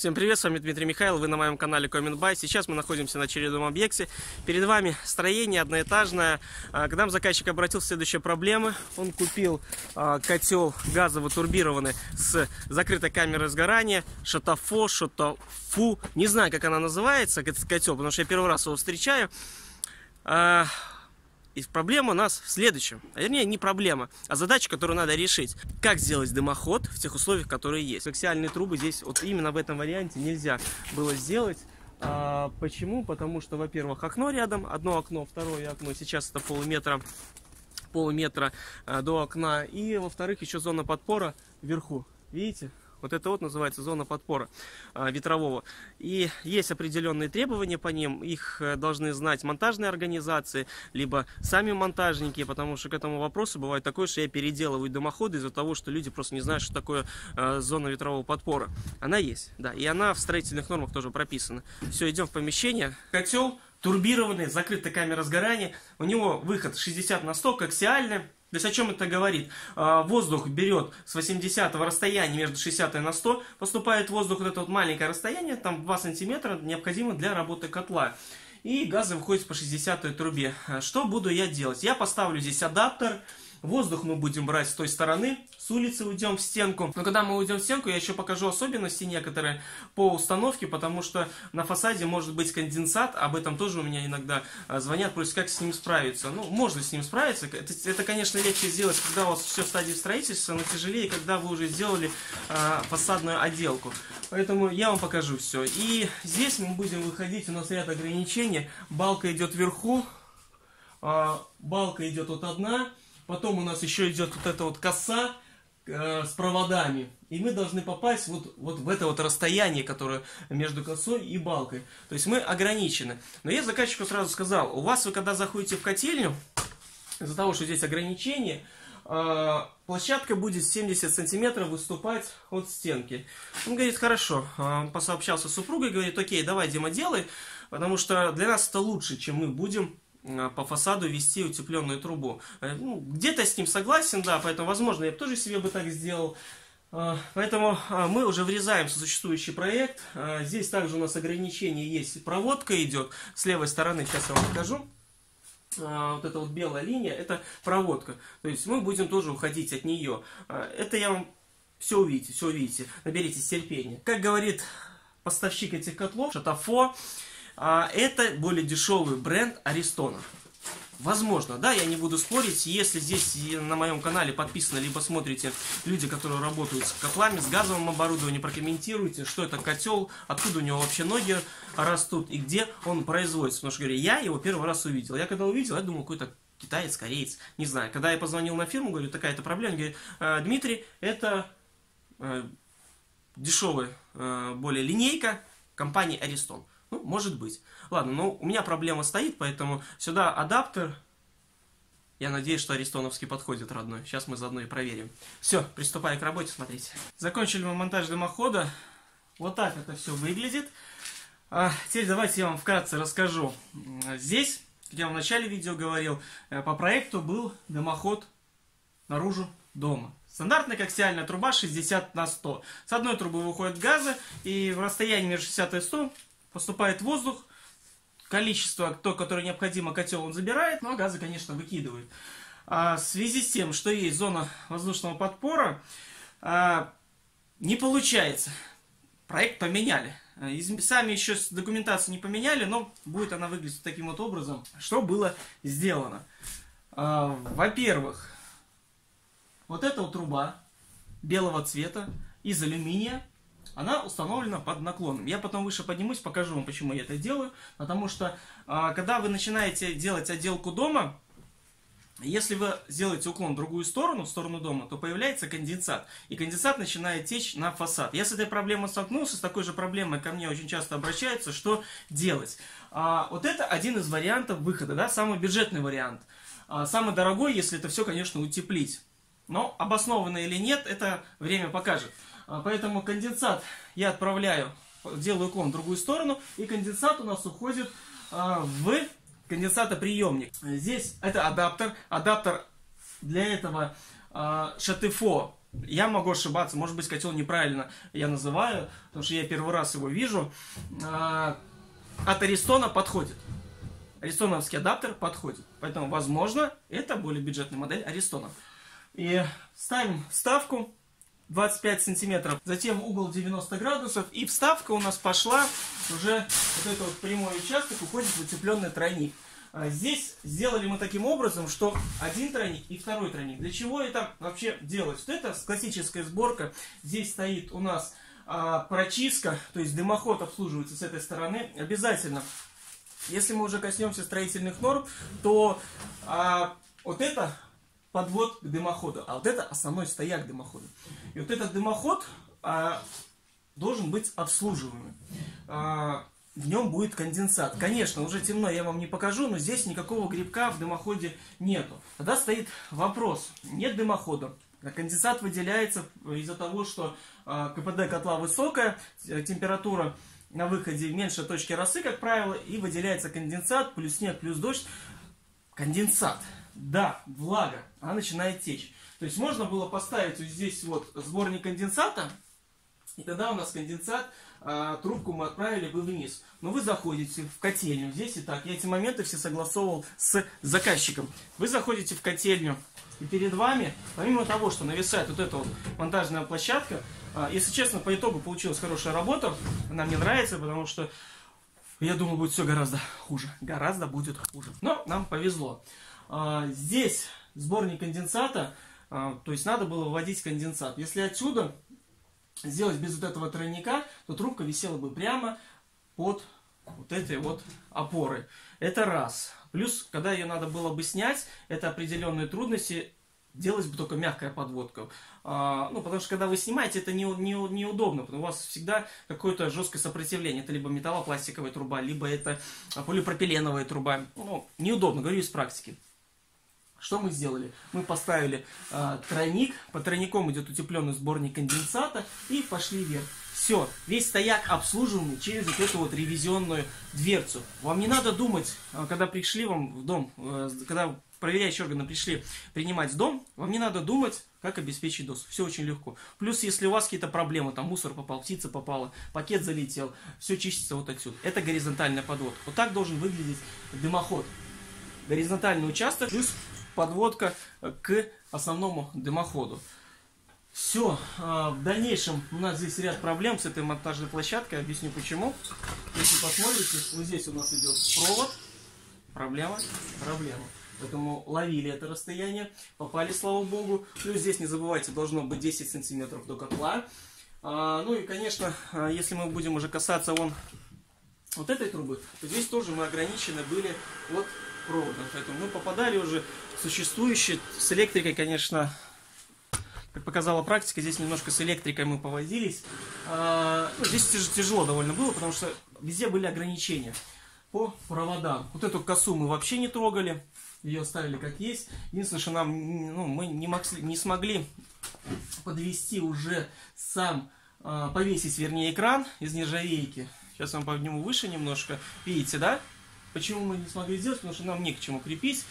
Всем привет, с вами Дмитрий Михайлов, вы на моем канале CommentBuy. Сейчас мы находимся на очередном объекте. Перед вами строение одноэтажное. К нам заказчик обратился в следующие проблемы. Он купил котел газово-турбированный с закрытой камерой сгорания. Шатафо, не знаю, как она называется, этот котел, потому что я первый раз его встречаю. И проблема у нас в следующем. Вернее, не проблема, а задача, которую надо решить. Как сделать дымоход в тех условиях, которые есть. Коаксиальные трубы здесь вот именно в этом варианте нельзя было сделать. Почему? Потому что, во-первых, окно рядом. Одно окно, второе окно. Сейчас это полуметра до окна. И, во-вторых, еще зона подпора вверху. Видите? Вот это вот называется зона подпора ветрового. И есть определенные требования по ним. Их должны знать монтажные организации, либо сами монтажники, потому что к этому вопросу бывает такое, что я переделываю дымоходы из-за того, что люди просто не знают, что такое зона ветрового подпора. Она есть, да, и она в строительных нормах тоже прописана. Все, идем в помещение. Котел турбированный, закрытая камера сгорания. У него выход 60/100, коаксиальный. То есть о чем это говорит? Воздух берет с 80-го расстояния между 60 на 100, поступает воздух, вот это вот маленькое расстояние, там 2 сантиметра, необходимо для работы котла. И газы выходят по 60-й трубе. Что буду я делать? Я поставлю здесь адаптер. Воздух мы будем брать с той стороны, с улицы уйдем в стенку. Но когда мы уйдем в стенку, я еще покажу особенности некоторые по установке, потому что на фасаде может быть конденсат. Об этом тоже у меня иногда звонят, просят, как с ним справиться. Ну, можно с ним справиться. Это, конечно, легче сделать, когда у вас все в стадии строительства, но тяжелее, когда вы уже сделали фасадную отделку. Поэтому я вам покажу все. И здесь мы будем выходить, у нас ряд ограничений. Балка идет вверху, балка идет вот одна. Потом у нас еще идет вот эта вот коса с проводами. И мы должны попасть вот в это вот расстояние, которое между косой и балкой. То есть мы ограничены. Но я заказчику сразу сказал, у вас, вы когда заходите в котельню, из-за того, что здесь ограничение, площадка будет 70 сантиметров выступать от стенки. Он говорит, хорошо. Он посообщался с супругой, говорит, окей, давай, Дима, делай, потому что для нас это лучше, чем мы будем по фасаду вести утепленную трубу. Ну, где-то с ним согласен, да, поэтому, возможно, я тоже себе бы так сделал. Поэтому мы уже врезаемся в существующий проект. Здесь также у нас ограничение есть. Проводка идет с левой стороны, сейчас я вам покажу. Вот эта вот белая линия, это проводка. То есть мы будем тоже уходить от нее. Это я вам все увидите. Наберитесь терпения. Как говорит поставщик этих котлов, Шатафо, это более дешевый бренд Аристона. Возможно, да, я не буду спорить. Если здесь на моем канале подписаны, либо смотрите люди, которые работают с котлами, с газовым оборудованием, прокомментируйте, что это котел, откуда у него вообще ноги растут и где он производится. Потому что, говорю, я его первый раз увидел. Я когда увидел, я думал, какой-то китаец, кореец, не знаю. Когда я позвонил на фирму, говорю, такая-то проблема, говорит, Дмитрий, это дешевая более линейка компании Аристон. Ну, может быть. Ладно, но у меня проблема стоит, поэтому сюда адаптер. Я надеюсь, что аристоновский подходит родной. Сейчас мы заодно и проверим. Все, приступаю к работе, смотрите. Закончили мы монтаж дымохода. Вот так это все выглядит. Теперь давайте я вам вкратце расскажу. Здесь, как я в начале видео говорил, по проекту был дымоход наружу дома. Стандартная коаксиальная труба 60/100. С одной трубы выходят газы, и в расстоянии между 60 и 100 поступает воздух, количество, которое необходимо, котел он забирает, но газы, конечно, выкидывает. В связи с тем, что есть зона воздушного подпора, не получается. Проект поменяли. Сами еще документацию не поменяли, но будет она выглядеть таким вот образом. Что было сделано? Во-первых, вот эта вот труба белого цвета из алюминия, она установлена под наклоном. Я потом выше поднимусь, покажу вам, почему я это делаю. Потому что, когда вы начинаете делать отделку дома, если вы сделаете уклон в другую сторону, в сторону дома, то появляется конденсат. И конденсат начинает течь на фасад. Я с этой проблемой столкнулся, с такой же проблемой ко мне очень часто обращаются. Что делать? Вот это один из вариантов выхода, да, самый бюджетный вариант. Самый дорогой, если это все, конечно, утеплить. Но обоснованно или нет, это время покажет. Поэтому конденсат я отправляю, делаю уклон в другую сторону, и конденсат у нас уходит в конденсатоприемник. Здесь это адаптер. Адаптер для этого Шатафо Я могу ошибаться, может быть, котел неправильно я называю, потому что я первый раз его вижу. От Аристона подходит. Аристоновский адаптер подходит. Поэтому, возможно, это более бюджетная модель Аристона. И ставим вставку 25 сантиметров, затем угол 90 градусов, и вставка у нас пошла, уже вот этот вот прямой участок уходит в утепленный тройник. Здесь сделали мы таким образом, что один тройник и второй тройник. Для чего это вообще делать? Вот это классическая сборка. Здесь стоит у нас прочистка, то есть дымоход обслуживается с этой стороны. Обязательно, если мы уже коснемся строительных норм, то вот это подвод к дымоходу, а вот это основной стояк дымохода. И вот этот дымоход должен быть обслуживаемый. В нем будет конденсат. Конечно, уже темно, я вам не покажу, но здесь никакого грибка в дымоходе нету. Тогда стоит вопрос. Нет дымохода. Конденсат выделяется из-за того, что КПД котла высокая, температура на выходе меньше точки росы, как правило, и выделяется конденсат, плюс снег, плюс дождь. Конденсат. Да, влага, она начинает течь. То есть можно было поставить вот здесь вот сборник конденсата, и тогда у нас конденсат, трубку мы отправили бы вниз. Но вы заходите в котельню, здесь и так. Я эти моменты все согласовывал с заказчиком. Вы заходите в котельню, и перед вами, помимо того, что нависает вот эта вот монтажная площадка, если честно, по итогу получилась хорошая работа. Она мне нравится, потому что я думал, будет все гораздо хуже. Гораздо будет хуже. Но нам повезло. Здесь сборник конденсата, то есть надо было вводить конденсат. Если отсюда сделать без вот этого тройника, то трубка висела бы прямо под вот этой вот опорой. Это раз. Плюс, когда ее надо было бы снять, это определенные трудности, делать бы только мягкая подводка. Ну, потому что, когда вы снимаете, это неудобно, потому что у вас всегда какое-то жесткое сопротивление. Это либо металлопластиковая труба, либо это полипропиленовая труба. Ну, неудобно, говорю из практики. Что мы сделали? Мы поставили тройник, по тройникам идет утепленный сборник конденсата и пошли вверх. Все, весь стояк обслуживаемый через вот эту вот ревизионную дверцу. Вам не надо думать, когда пришли вам в дом, когда проверяющие органы пришли принимать дом, вам не надо думать, как обеспечить доступ. Все очень легко. Плюс, если у вас какие-то проблемы, там мусор попал, птица попала, пакет залетел, все чистится вот отсюда. Это горизонтальная подводка. Вот так должен выглядеть дымоход. Горизонтальный участок плюс подводка к основному дымоходу. Все. В дальнейшем у нас здесь ряд проблем с этой монтажной площадкой. Объясню почему. Если посмотрите, вот здесь у нас идет провод. Проблема. Поэтому ловили это расстояние. Попали, слава богу. Плюс здесь, не забывайте, должно быть 10 сантиметров до котла. Ну и, конечно, если мы будем уже касаться вот этой трубы, то здесь тоже мы ограничены были от проводом. Поэтому мы попадали уже в существующие. С электрикой, конечно, как показала практика, здесь немножко с электрикой мы повозились. Здесь тяжело довольно было, потому что везде были ограничения по проводам. Вот эту косу мы вообще не трогали, ее оставили как есть. Единственное, что мы не смогли подвести уже сам, повесить, вернее, экран из нержавейки. Сейчас я вам подниму выше немножко. Видите, да? Почему мы не смогли сделать? Потому что нам не к чему крепить.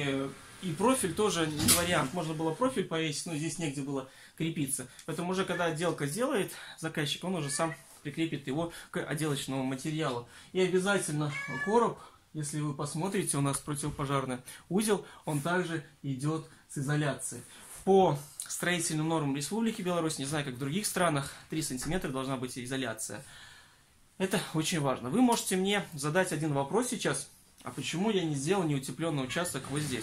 И профиль тоже не вариант. Можно было профиль повесить, но здесь негде было крепиться. Поэтому уже когда отделка сделает заказчик, он уже сам прикрепит его к отделочному материалу. И обязательно короб, если вы посмотрите, у нас противопожарный узел, он также идет с изоляцией. По строительным нормам Республики Беларусь, не знаю, как в других странах, 3 сантиметра должна быть изоляция. Это очень важно. Вы можете мне задать один вопрос сейчас, а почему я не сделал неутепленный участок вот здесь?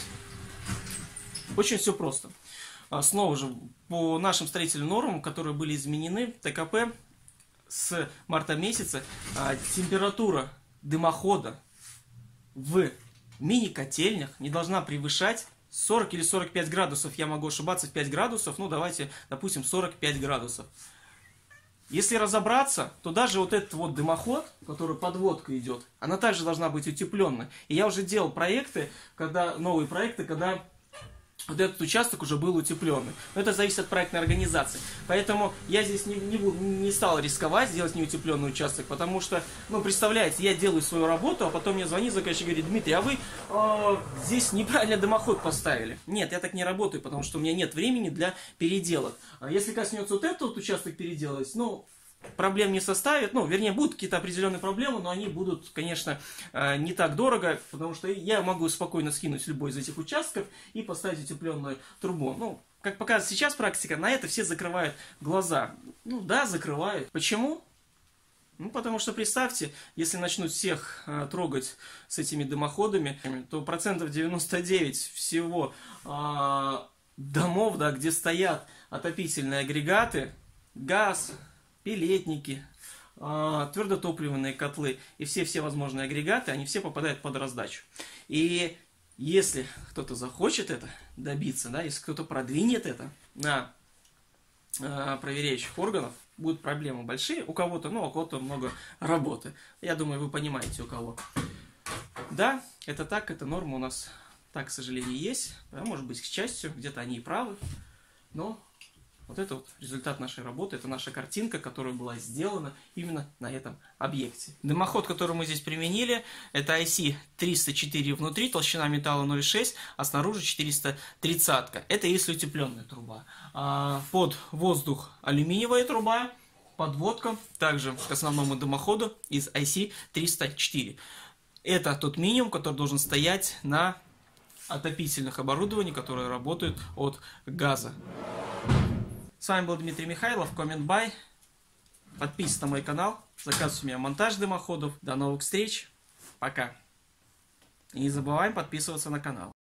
Очень все просто. Снова же, по нашим строительным нормам, которые были изменены, ТКП с марта месяца, температура дымохода в мини-котельнях не должна превышать 40 или 45 градусов. Я могу ошибаться в 5 градусов, ну давайте, допустим, 45 градусов. Если разобраться, то даже вот этот вот дымоход, который подводка идет, она также должна быть утепленной. И я уже делал проекты, новые проекты, когда вот этот участок уже был утепленный. Но это зависит от проектной организации. Поэтому я здесь не стал рисковать сделать неутепленный участок, потому что, ну, представляете, я делаю свою работу, а потом мне звонит заказчик и говорит: Дмитрий, а вы здесь неправильно дымоход поставили. Нет, я так не работаю, потому что у меня нет времени для переделок. А если коснется вот этот вот участок переделать, ну, проблем не составит, ну, вернее, будут какие-то определенные проблемы, но они будут, конечно, не так дорого, потому что я могу спокойно скинуть любой из этих участков и поставить утепленную трубу. Ну, как показывает сейчас практика, на это все закрывают глаза. Ну, да, закрывают. Почему? Ну, потому что, представьте, если начнут всех трогать с этими дымоходами, то 99% всего домов, да, где стоят отопительные агрегаты, газ, пелетники, твердотопливные котлы и все возможные агрегаты, они все попадают под раздачу. И если кто-то захочет это добиться, да, если кто-то продвинет это на проверяющих органов, будут проблемы большие. У кого-то, ну, у кого-то много работы. Я думаю, вы понимаете, у кого. Да, это так, это норма у нас так, к сожалению, есть. Да, может быть, к счастью, где-то они и правы. Но вот это вот результат нашей работы, это наша картинка, которая была сделана именно на этом объекте. Дымоход, который мы здесь применили, это IC304 внутри, толщина металла 0,6, а снаружи 430. Это если утепленная труба. Под воздух алюминиевая труба, подводка, также к основному дымоходу из IC304. Это тот минимум, который должен стоять на отопительных оборудованиях, которые работают от газа. С вами был Дмитрий Михайлов, Comment By. Подписывайтесь на мой канал, заказывайте у меня монтаж дымоходов. До новых встреч, пока. И не забываем подписываться на канал.